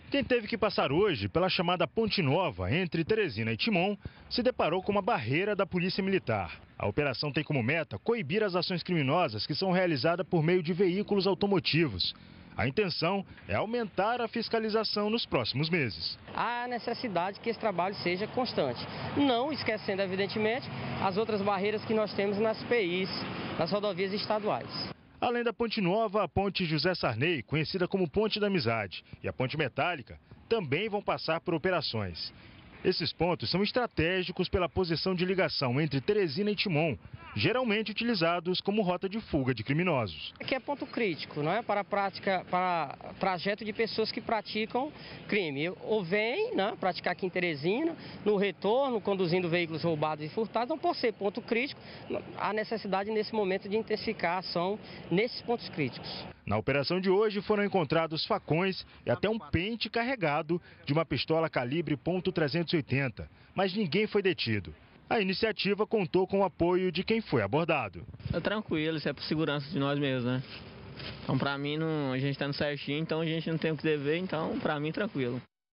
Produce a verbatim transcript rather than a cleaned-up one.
Quem teve que passar hoje pela chamada Ponte Nova, entre Teresina e Timon, se deparou com uma barreira da Polícia Militar. A operação tem como meta coibir as ações criminosas que são realizadas por meio de veículos automotivos. A intenção é aumentar a fiscalização nos próximos meses. Há necessidade que esse trabalho seja constante, não esquecendo, evidentemente, as outras barreiras que nós temos nas P Is, nas rodovias estaduais. Além da Ponte Nova, a Ponte José Sarney, conhecida como Ponte da Amizade, e a Ponte Metálica também vão passar por operações. Esses pontos são estratégicos pela posição de ligação entre Teresina e Timon, geralmente utilizados como rota de fuga de criminosos. Aqui é ponto crítico, não é? Para a prática, para trajeto de pessoas que praticam crime. Ou vêm, né, praticar aqui em Teresina, no retorno, conduzindo veículos roubados e furtados. Então, por ser ponto crítico, há necessidade nesse momento de intensificar a ação nesses pontos críticos. Na operação de hoje foram encontrados facões e até um pente carregado de uma pistola calibre ponto trezentos e oitenta, mas ninguém foi detido. A iniciativa contou com o apoio de quem foi abordado. É tranquilo, isso é por segurança de nós mesmos, né? Então, para mim, não, a gente está no certinho, então a gente não tem o que dever, então, para mim, tranquilo.